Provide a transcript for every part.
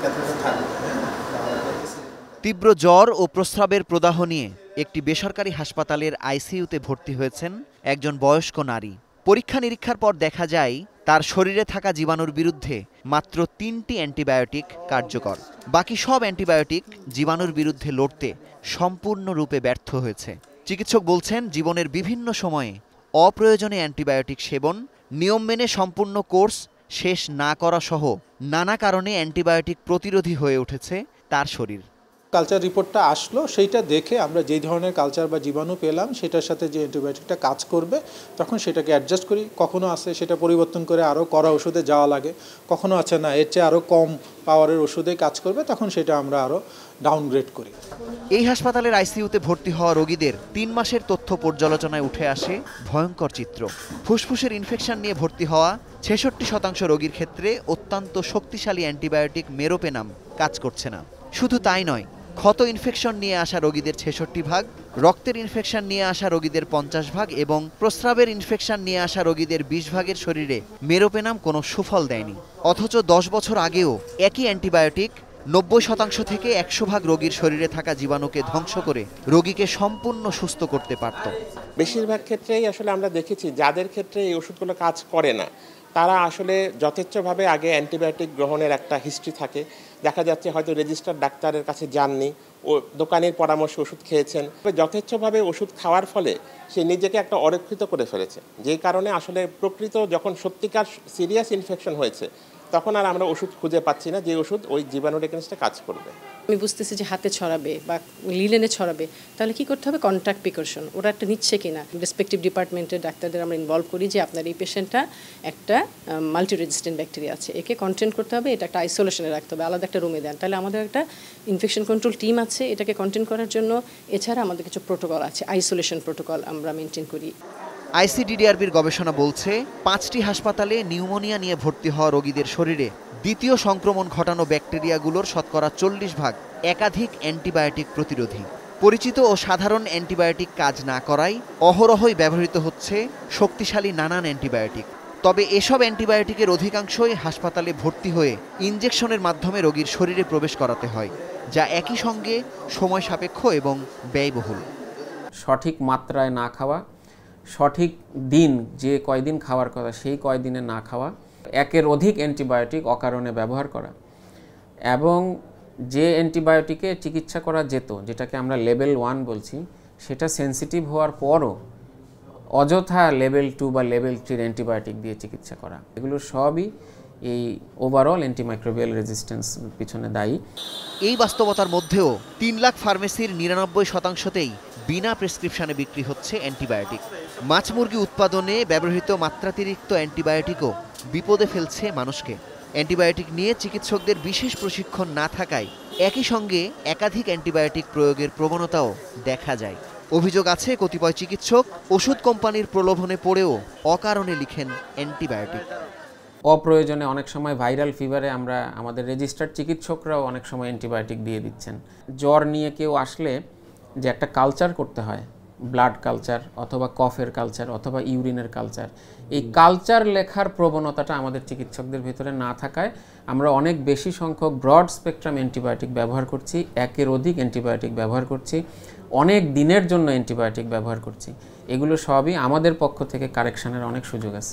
তীব্র জ্বর ও প্রস্রাবের প্রদাহ নিয়ে একটি বেসরকারি হাসপাতালের আইসিইউতে ভর্তি হয়েছেন একজন বয়স্ক নারী। পরীক্ষা নিরীক্ষার পর দেখা যায় তার শরীরে থাকা জীবাণুর বিরুদ্ধে মাত্র 3টি অ্যান্টিবায়োটিক কার্যকর। বাকি সব অ্যান্টিবায়োটিক জীবাণুর বিরুদ্ধে লড়তে সম্পূর্ণরূপে ব্যর্থ হয়েছে। চিকিৎসক বলছেন, জীবনের বিভিন্ন সময়ে অপ্রয়োজনে অ্যান্টিবায়োটিক সেবন, নিয়ম মেনে সম্পূর্ণ কোর্স শেষ না করা সহ নানা কারণে অ্যান্টিবায়োটিক প্রতিরোধী হয়ে উঠেছে তার শরীর। কালচার রিপোর্টটা আসলো, সেইটা দেখে আমরা যেই ধরনের কালচার বা জীবাণু পেলাম সেটার সাথে যে অ্যান্টিবায়োটিকটা কাজ করবে তখন সেটাকে অ্যাডজাস্ট করি। কখনো আছে সেটা পরিবর্তন করে আরও কড়া ওষুধে যাওয়া লাগে, কখনো আছে না এর চেয়ে আরও কম পাওয়ারের ওষুধে কাজ করবে, তখন সেটা আমরা আরও ডাউনগ্রেড করি। এই হাসপাতালের আইসিইউতে ভর্তি হওয়া রোগীদের 3 মাসের তথ্য পর্যালোচনায় উঠে আসে ভয়ঙ্কর চিত্র। ফুসফুসের ইনফেকশন নিয়ে ভর্তি হওয়া 66% রোগীর ক্ষেত্রে অত্যন্ত শক্তিশালী অ্যান্টিবায়োটিক মেরোপেনাম কাজ করছে না। শুধু তাই নয়, ক্ষত ইনফেকশন নিয়ে আসা রোগীদের 66%, রক্তের ইনফেকশন নিয়ে আসা রোগীদের 50% এবং প্রস্রাবের ইনফেকশন নিয়ে আসা রোগীদের 20%-এর শরীরে মেরোপেনাম কোনো সুফল দেয়নি। অথচ 10 বছর আগেও একই অ্যান্টিবায়োটিক 90% থেকে 100% রোগীর শরীরে থাকা জীবাণুকে ধ্বংস করে রোগীকে সম্পূর্ণ সুস্থ করতে পারত। বেশিরভাগ ক্ষেত্রেই আসলে আমরা দেখেছি যাদের ক্ষেত্রে এই ওষুধগুলো কাজ করে না তারা আসলে যথেচ্ছভাবে আগে অ্যান্টিবায়োটিক গ্রহণের একটা হিস্ট্রি থাকে। দেখা যাচ্ছে হয়তো রেজিস্টার্ড ডাক্তারের কাছে যাননি, ও দোকানের পরামর্শে ওষুধ খেয়েছেন। যথেচ্ছভাবে ওষুধ খাওয়ার ফলে সে নিজেকে একটা অরক্ষিত করে ফেলেছে, যেই কারণে আসলে প্রকৃত যখন সত্যিকার সিরিয়াস ইনফেকশন হয়েছে তখন আর আমরা ওষুধ খুঁজে পাচ্ছি না যে ওষুধ ওই জীবাণুর এগেনস্টে কাজ করবে। আমি বুঝতেছি যে হাতে ছড়াবে বা লিলেনে ছড়াবে, তাহলে কি করতে হবে? কন্ট্যাক্ট প্রিকশন ওরা একটা নিচ্ছে কিনা, রেসপেক্টিভ ডিপার্টমেন্টের ডাক্তারদের আমরা ইনভলভ করি যে আপনার এই পেশেন্টটা একটা মাল্টি রেজিস্ট্যান্ট ব্যাকটেরিয়া আছে, একে কন্টেন্ট করতে হবে, এটা একটা আইসোলেশনে রাখতে হবে, আলাদা একটা রুমে দেন। তাহলে আমাদের একটা ইনফেকশন কন্ট্রোল টিম আছে এটাকে কন্টেন্ট করার জন্য। এছাড়া আমাদের কিছু প্রোটোকল আছে, আইসোলেশন প্রোটোকল আমরা মেনটেন করি। আইসিডিডিআরবির গবেষণা বলছে, 5টি হাসপাতালে নিউমোনিয়া নিয়ে ভর্তি হওয়া রোগীদের শরীরে দ্বিতীয় সংক্রমণ ঘটানো ব্যাকটেরিয়াগুলোর শতকরা 40% একাধিক অ্যান্টিবায়োটিক প্রতিরোধী। পরিচিত ও সাধারণ অ্যান্টিবায়োটিক কাজ না করায় অহরহই ব্যবহৃত হচ্ছে শক্তিশালী নানান অ্যান্টিবায়োটিক। তবে এসব অ্যান্টিবায়োটিকের অধিকাংশই হাসপাতালে ভর্তি হয়ে ইনজেকশনের মাধ্যমে রোগীর শরীরে প্রবেশ করাতে হয়, যা একই সঙ্গে সময় সাপেক্ষ এবং ব্যয়বহুল। সঠিক মাত্রায় না খাওয়া, সঠিক দিন যে কয়দিন খাওয়ার কথা সেই কয়দিনে না খাওয়া, একের অধিক অ্যান্টিবায়োটিক অকারণে ব্যবহার করা, এবং যে অ্যান্টিবায়োটিকে চিকিৎসা করা যেত, যেটাকে আমরা লেভেল 1 বলছি, সেটা সেন্সিটিভ হওয়ার পরও অযথা লেভেল 2 বা লেভেল 3 অ্যান্টিবায়োটিক দিয়ে চিকিৎসা করা, এগুলো সবই এই ওভারঅল অ্যান্টিমাইক্রোবিয়াল রেজিস্ট্যান্স পিছনে দায়ী। এই বাস্তবতার মধ্যেও 3 লাখ ফার্মেসির 99%তেই বিনা প্রেসক্রিপশনে বিক্রি হচ্ছে অ্যান্টিবায়োটিক। মাছ মুরগি উৎপাদনে ব্যবহৃত মাত্রাতিরিক্ত অ্যান্টিবায়োটিকও বিপদে ফেলছে মানুষকে। অ্যান্টিবায়োটিক নিয়ে চিকিৎসকদের বিশেষ প্রশিক্ষণ না থাকায় একই সঙ্গে একাধিক অ্যান্টিবায়োটিক প্রয়োগের প্রবণতাও দেখা যায়। অভিযোগ আছে, কতিপয় চিকিৎসক ওষুধ কোম্পানির প্রলোভনে পড়েও অকারণে লিখেন অ্যান্টিবায়োটিক। অপ্রয়োজনে অনেক সময় ভাইরাল ফিভারে আমরা আমাদের রেজিস্টার্ড চিকিৎসকরাও অনেক সময় অ্যান্টিবায়োটিক দিয়ে দিচ্ছেন। জ্বর নিয়ে কেউ আসলে যে একটা কালচার করতে হয়, ব্লাড কালচার অথবা কফের কালচার অথবা ইউরিনের কালচার, এই কালচার লেখার প্রবণতাটা আমাদের চিকিৎসকদের ভিতরে না থাকায় আমরা অনেক বেশি সংখ্যক ব্রড স্পেকট্রাম অ্যান্টিবায়োটিক ব্যবহার করছি, একের অধিক অ্যান্টিবায়োটিক ব্যবহার করছি, অনেক দিনের জন্য অ্যান্টিবায়োটিক ব্যবহার করছি। এগুলো সবই আমাদের পক্ষ থেকে কারেকশনের অনেক সুযোগ আছে।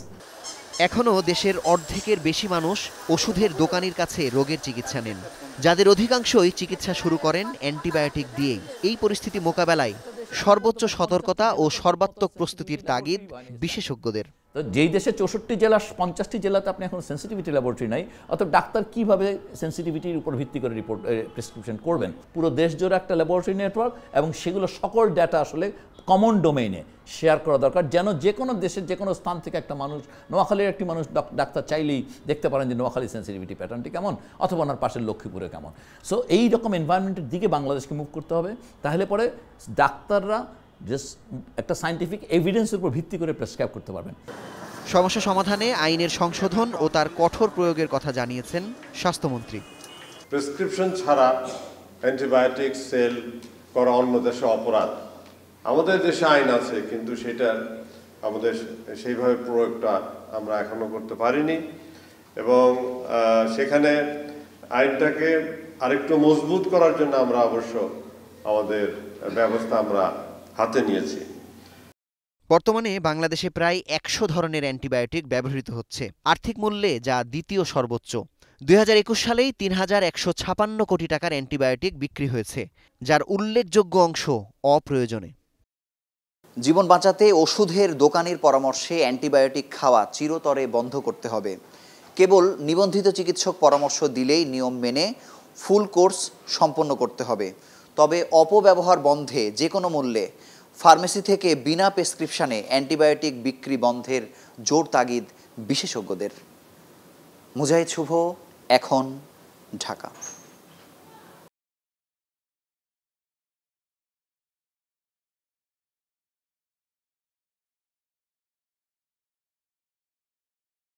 এখনও দেশের অর্ধেকের বেশি মানুষ ওষুধের দোকানির কাছে রোগের চিকিৎসা নেন, যাদের অধিকাংশই চিকিৎসা শুরু করেন অ্যান্টিবায়োটিক দিয়েই। এই পরিস্থিতি মোকাবেলায় সর্বোচ্চ সতর্কতা ও সর্বাত্মক প্রস্তুতির তাগিদ বিশেষজ্ঞদের। তো যেই দেশে 64 জেলা 50টি জেলাতে আপনি এখন সেন্সিটিভিটি ল্যাবরেটরি নাই, অর্থাৎ ডাক্তার কিভাবে সেন্সিটিভিটির উপর ভিত্তি করে রিপোর্ট প্রেসক্রিপশন করবেন? পুরো দেশ জুড়ে একটা ল্যাবরেটরি নেটওয়ার্ক এবং সেগুলো সকল ডাটা আসলে কমন ডোমেইনে শেয়ার করা দরকার, যেন যে কোনো দেশের যে কোনো স্থান থেকে একটা মানুষ, নোয়াখালীর একটি মানুষ ডাক্তার চাইলেই দেখতে পারেন যে নোয়াখালী সেন্সিটিভিটি প্যাটার্নটি কেমন, অথবা ওনার পাশের লক্ষ্মীপুরে কেমন। সো এই রকম এনভায়রনমেন্টের দিকে বাংলাদেশকে মুভ করতে হবে, তাহলে পরে ডাক্তাররা জাস্ট একটা সায়েন্টিফিক এভিডেন্সের উপর ভিত্তি করে প্রেসক্রাইব করতে পারবেন। সমস্যা সমাধানে আইনের সংশোধন ও তার কঠোর প্রয়োগের কথা জানিয়েছেন স্বাস্থ্যমন্ত্রী। প্রেসক্রিপশন ছাড়া অ্যান্টিবায়োটিক সেল করা অন্য দেশে অপরাধ। আমাদের দেশে আইন আছে, কিন্তু সেটা আমাদের সেইভাবে প্রয়োগটা আমরা এখনো করতে পারিনি, এবং সেখানে আইনটাকে আরেকটু মজবুত করার জন্য আমরা অবশ্য আমাদের ব্যবস্থা আমরা হাতে নিয়েছি। বর্তমানে বাংলাদেশে প্রায় 100 ধরনের অ্যান্টিবায়োটিক ব্যবহৃত হচ্ছে, আর্থিক মূল্যে যা দ্বিতীয় সর্বোচ্চ। 2021 সালেই 3156 কোটি টাকার অ্যান্টিবায়োটিক বিক্রি হয়েছে, যার উল্লেখযোগ্য অংশ অপ্রয়োজনে। জীবন বাঁচাতে ওষুধের দোকানের পরামর্শে অ্যান্টিবায়োটিক খাওয়া চিরতরে বন্ধ করতে হবে। কেবল নিবন্ধিত চিকিৎসক পরামর্শ দিলেই নিয়ম মেনে ফুল কোর্স সম্পন্ন করতে হবে। তবে অপব্যবহার বন্ধে যে কোনো মূল্যে ফার্মেসি থেকে বিনা প্রেসক্রিপশনে অ্যান্টিবায়োটিক বিক্রি বন্ধের জোর তাগিদ বিশেষজ্ঞদের। মুজাহিদ শুভ, এখন, ঢাকা।